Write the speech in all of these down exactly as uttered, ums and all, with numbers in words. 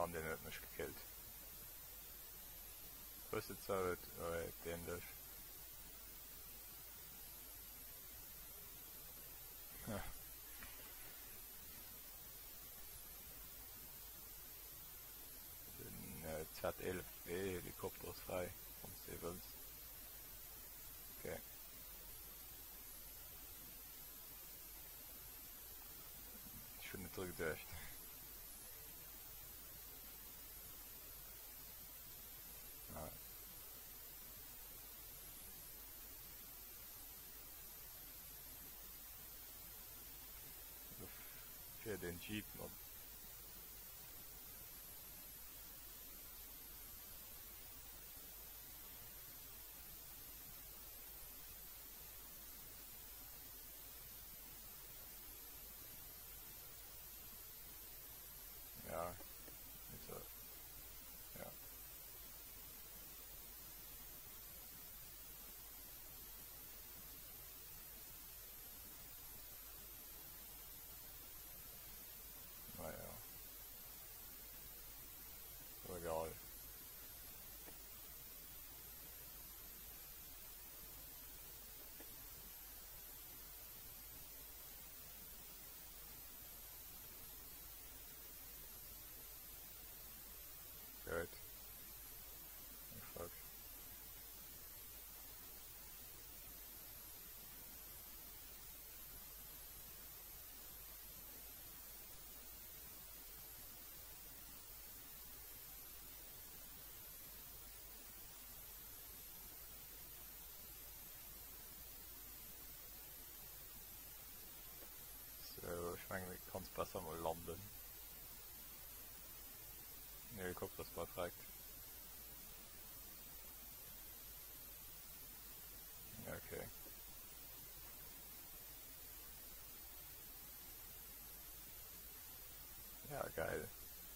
haben den nicht mich gekillt. Größte Zeit, äh, den durch. Ja. Den äh, Z elf W Helikopter ist frei vom Sevens. Okay. Schon nicht zurückgedurcht. Ja. Für den Jeep noch. Ja, ist so. Ja. Naja. So egal. Gut. Fuck. So, ich meine, ich kann es besser mal landen. Der Helikopter ist perfekt. Ja, okay. Ja, geil.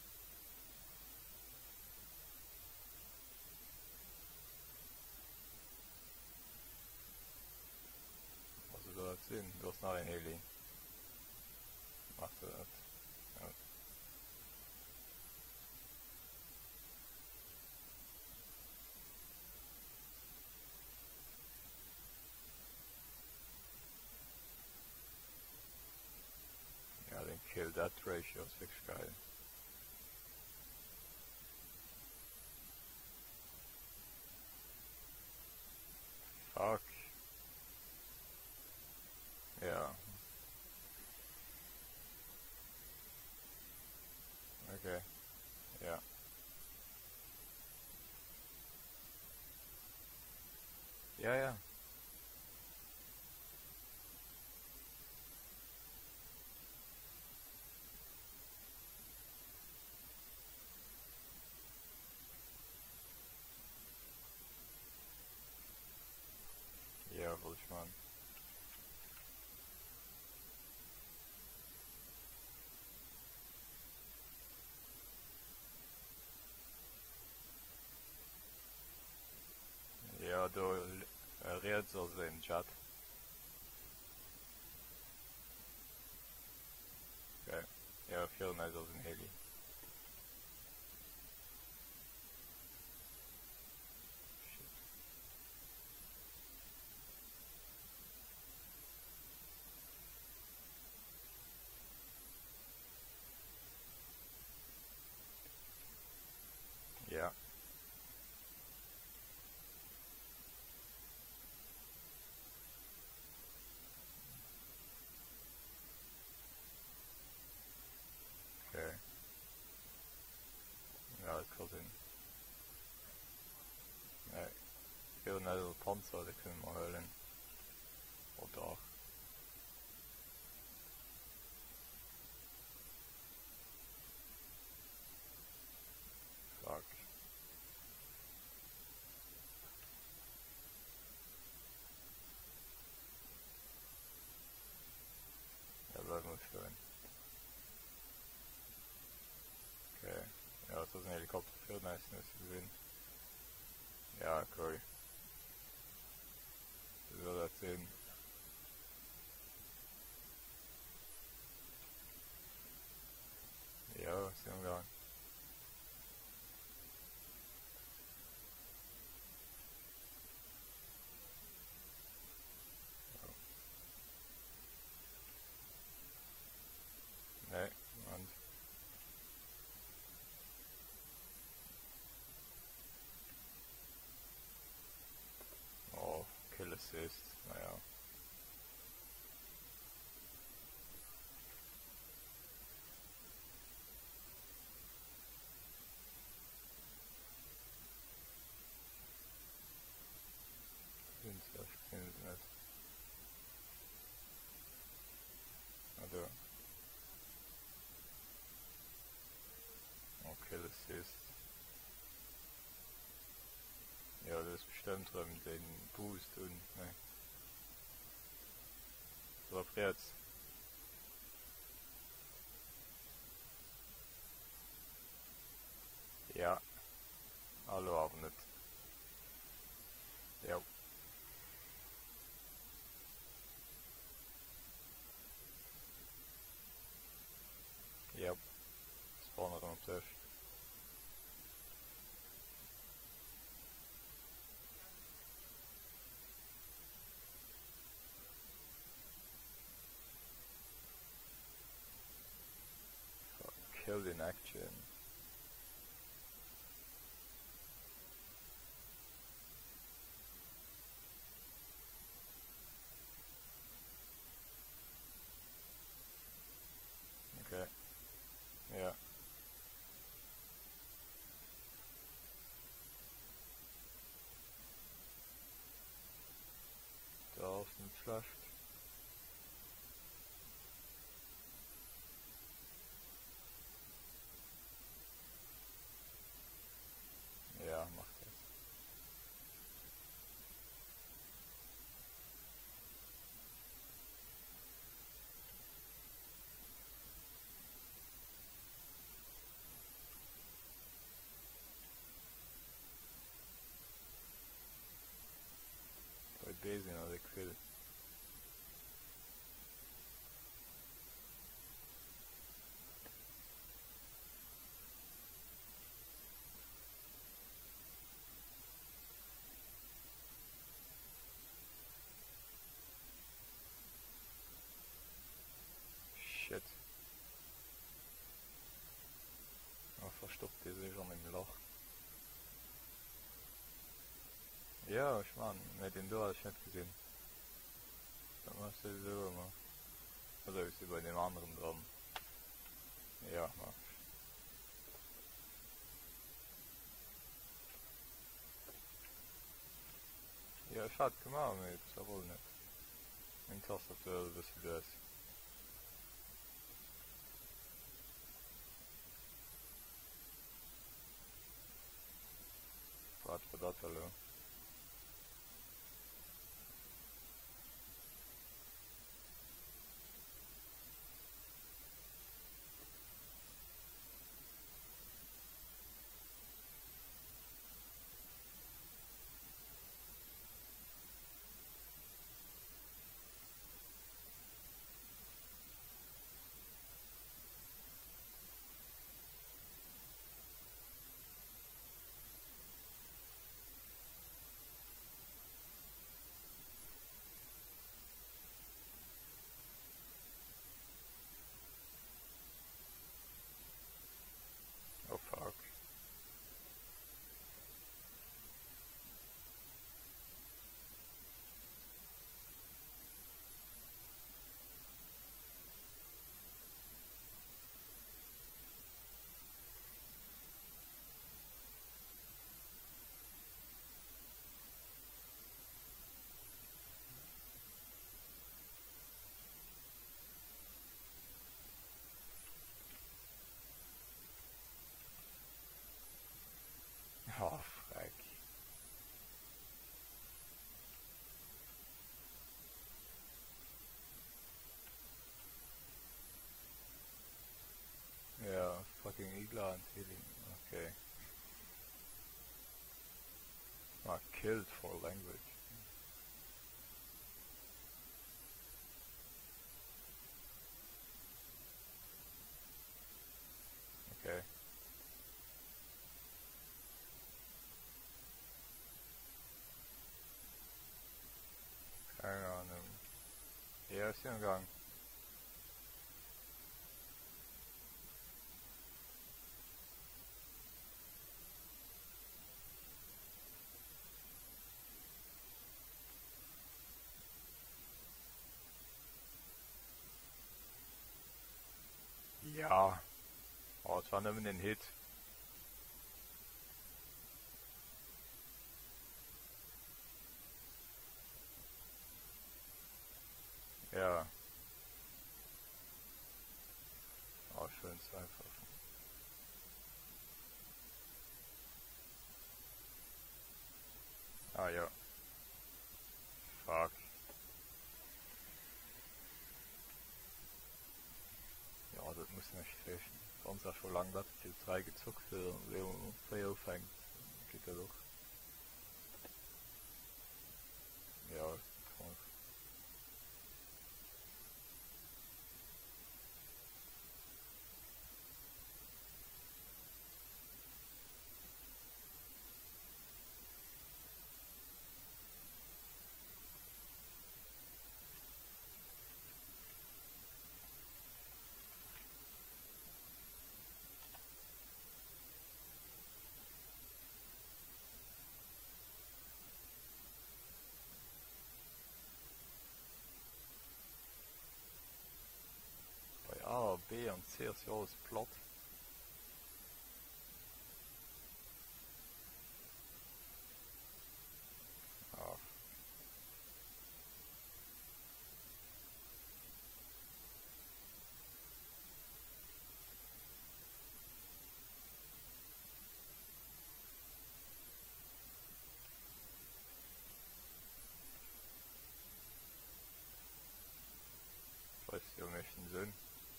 Was soll das sehen? Du hast noch ein Heli. Machst du das? Ja. Ja, den Kill-Death-Ratio ist wirklich geil. Fuck. Ja. Okay. Ja. Ja, ja. Ja, wollte ich machen. Ja, du äh, redest also im Chat. Okay. Ja, viel mehr als ein Heli. Shit. Ja. Okay. Ja, das kann sein. Ja. Viel mehr als Panzer, die können wir holen. Oder auch. Fuck. Ja, das muss schön. Okay. Ja, das ist ein Helikopter. Viel nice, nice gesehen. Ja, cool. Das soll das sehen. Ja, ist im Gang. Assist, naja. Windsor spielen sie nicht. Also. Okay, Assist. Ja, das ist bestimmt drin, den Boost und, ne. Drauf jetzt. Ja. Hallo, aber nicht. Ja. Ja. Spawner dan op terug. Killed in action. Oké. Okay. Ja. Dat is niet slecht. Ja, mag dat. Ik ben bezig als ik wil. Shit. Oh, verstoppt is er schon im Loch. Ja, ich meine, mit dem Door hast du nicht gesehen. Das machst du so immer. Oder ist sie bei dem anderen dran? Ja, mach. Ja, ich hatte gemacht, aber ich habe wohl nicht. Mein Tastatur, das ist das. Wat voor dat hallo. Oh fuck. Oh fuck. Ja, fucking Igla and healing. Okay. Ah, killed for language. Okay. Keine Ahnung. Ja, ist ja im Gang. Ja, oh, het was even een hit. Ja. Oh, schön einfach. Ah ja. Fuck. Ja, das muss nicht fechten. Sonst auch schon lange, dass ich drei gezockt für Leon zwei aufhängt. Geht ja doch. Ja, krank. Bei A, B und C ist ja alles platt. Ah, weiß ja, möchten Sinn.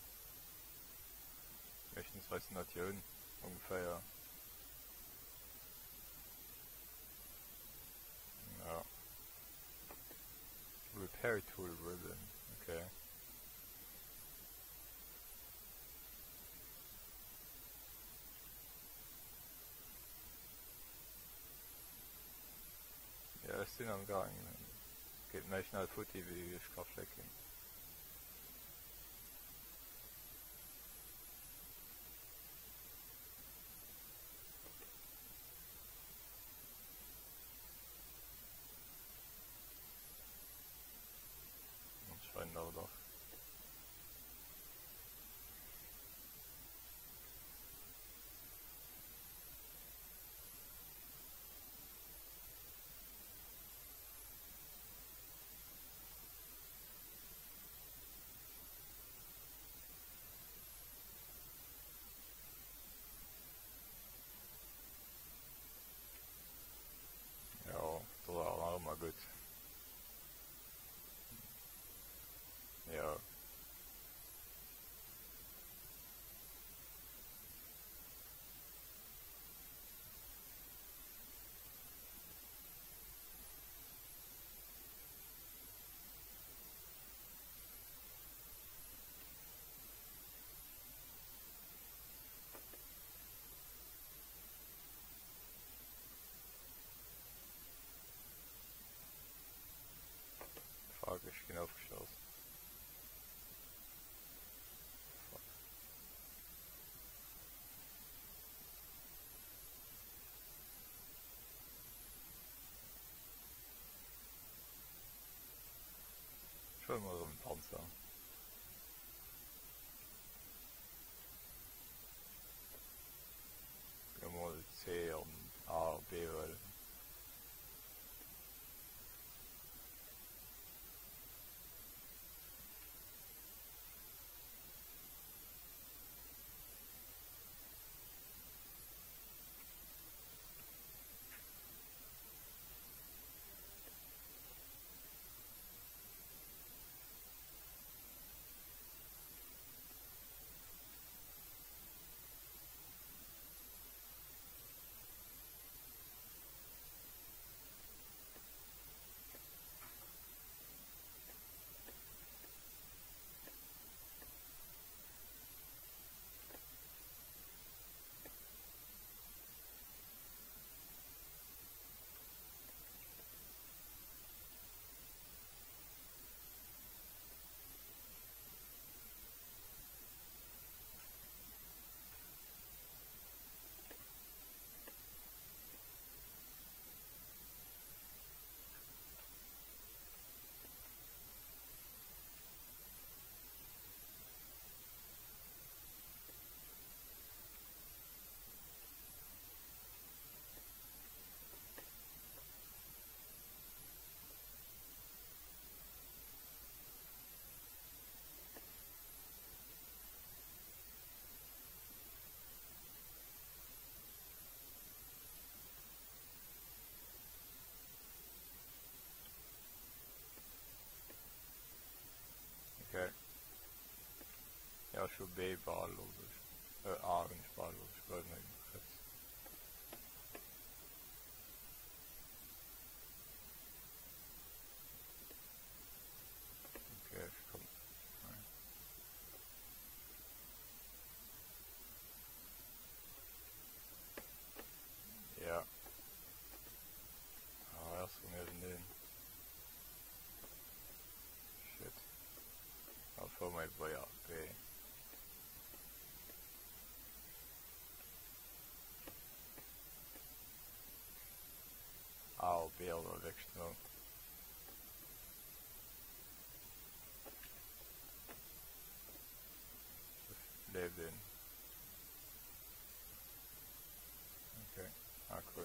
Möchten zweihundert Nationen. Ungefähr, ja. Ja. Repair Tool Ribbon. Okay. Ja, ich bin am Gang. Geht mir schnell Footy wie ich kann flecken. Anscheinend aber doch. Ja, das war auch mal gut. Ja. Fuck, ich bin aufgeschossen. Fuck. Schon mal so ein Panzer. Ja, mal C und A, B, weil. Ja, schon B wahllos ist. Äh, A nicht wahllos, ich weiß nicht. Okay, ich komm. Nein. Ja. Ah, erst von mir den. Shit. I'll throw my boy out B. A of B al wel wegsnel. Leef in. Oké, okay. Ah, cool.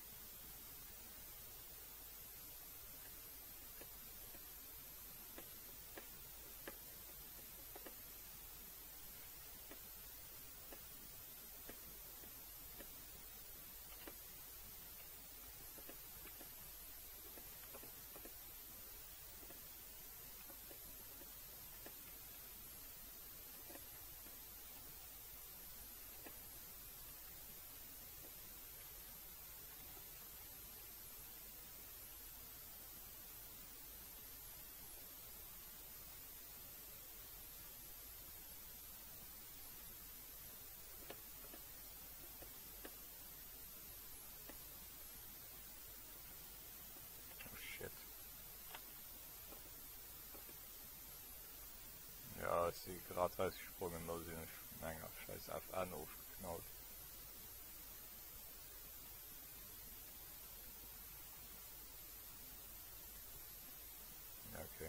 Ja, ist die gerade rausgesprungen, da sind ich länger scheiß F N aufgeknallt. Ja, okay.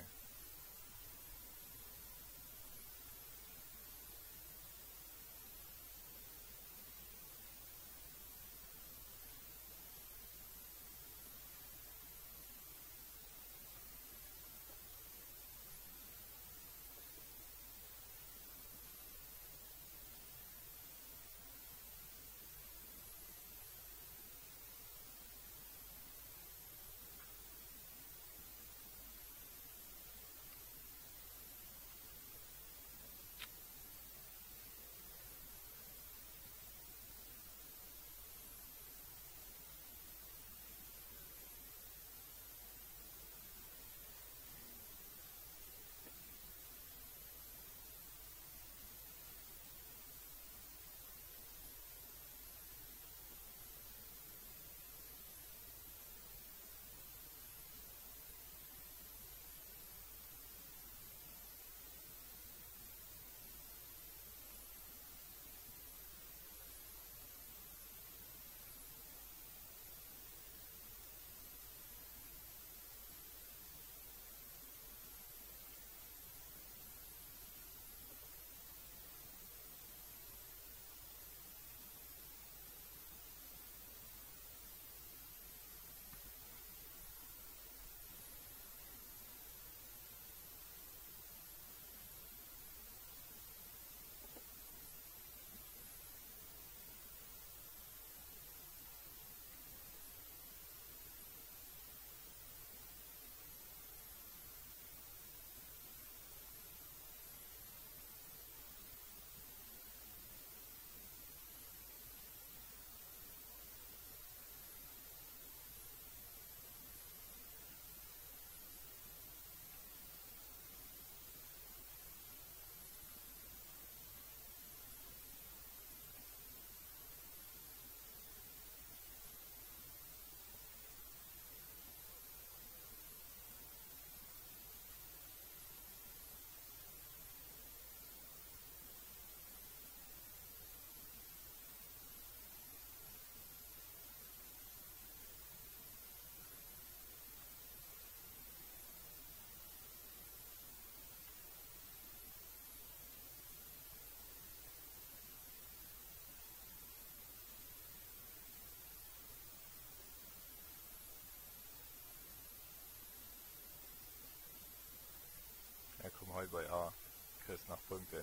Ja, komm halt bei A. Kriegst nach Punkten.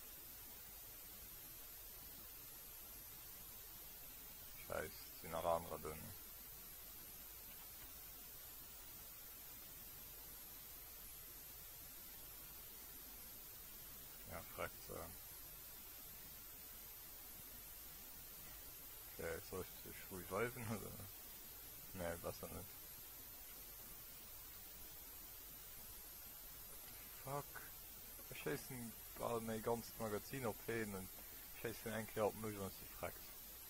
Scheiß, sind noch andere drin. Ja, fragt so. Dus reviven oder? Nee, besser nicht. Fuck. Wir schießen gerade mein ganzes Magazin auf hin und schießen eigentlich auf mich, wenn sie fragt.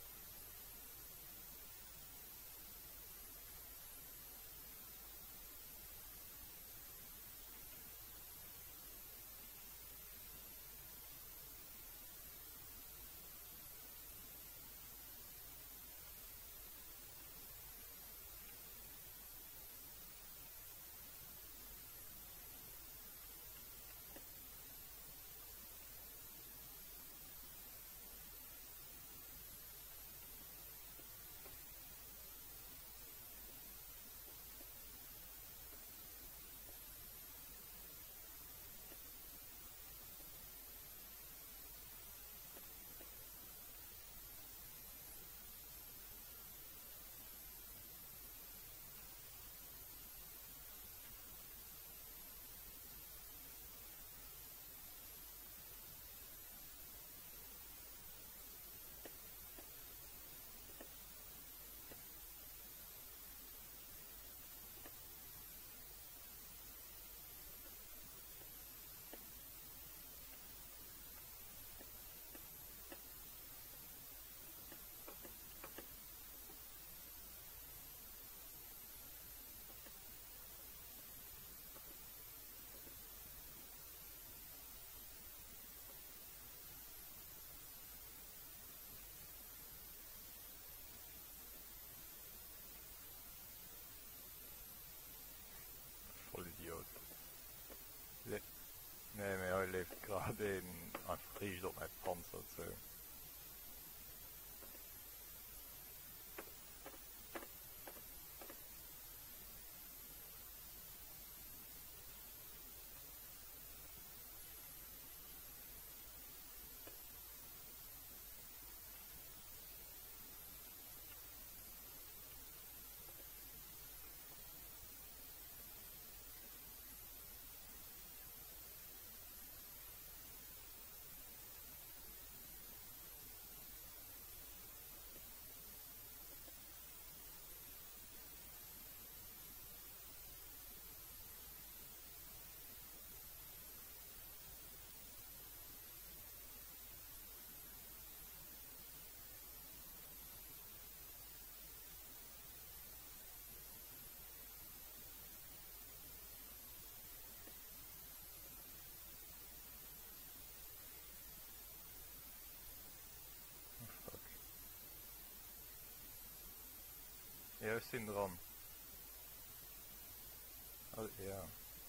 Voll Idiot. Le nee, maar hij leeft gerade in een vries op mijn panzer zo. Ja, we zijn dran. Oh, ja.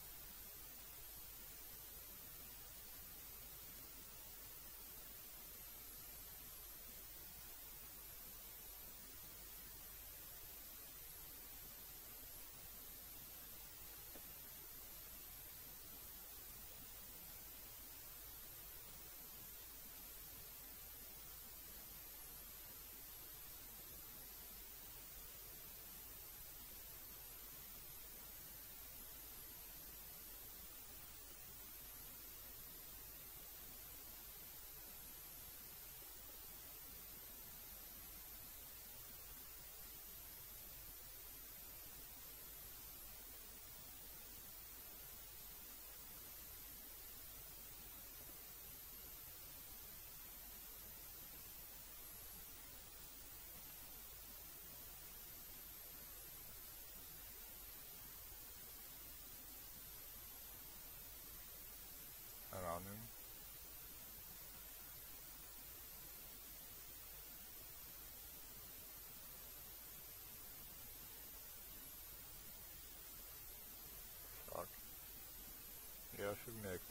Keine Ahnung. Fuck. Ja, schon gemerkt.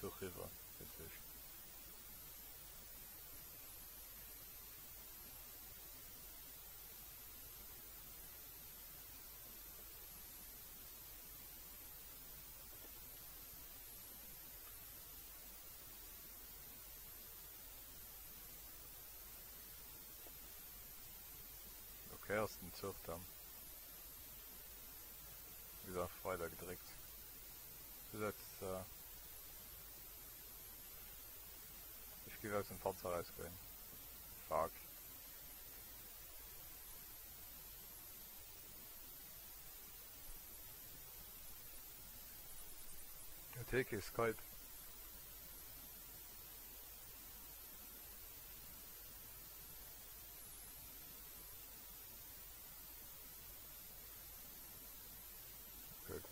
Zug rüber. Das ist okay, ersten Zug dann. Wie gesagt, weiter gedrückt. So jetzt, äh, ich gehe aus dem Fenster rausgehen. Fuck. Der Theke ist kalt. Okay.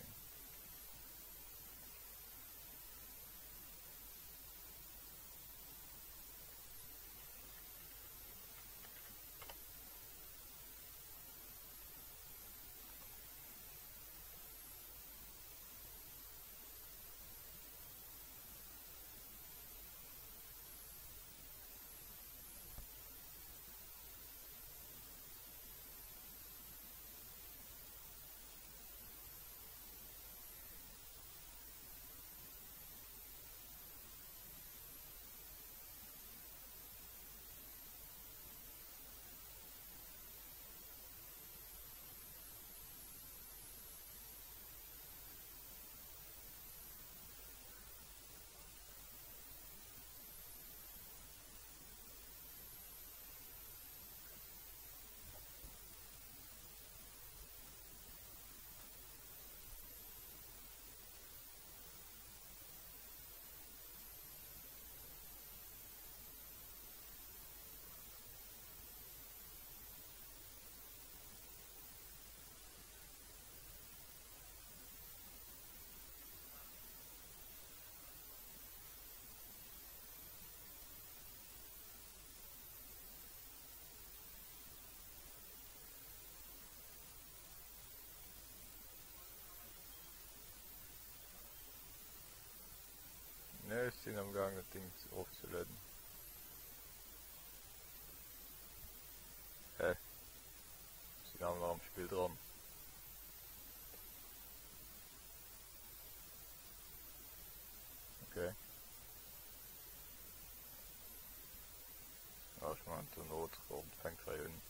Ne, ich bin am Gang, das Ding aufzuladen. Hä? Ich bin noch am Spiel dran. Okay. Ja, ich meine, zur Not und fängt gleich an.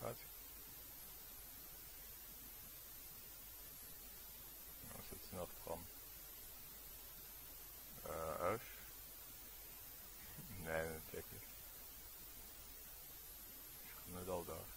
Wat? Nou, zit ze nog van? Uh, Us? Nee, natuurlijk niet. Ik ga nu al daar.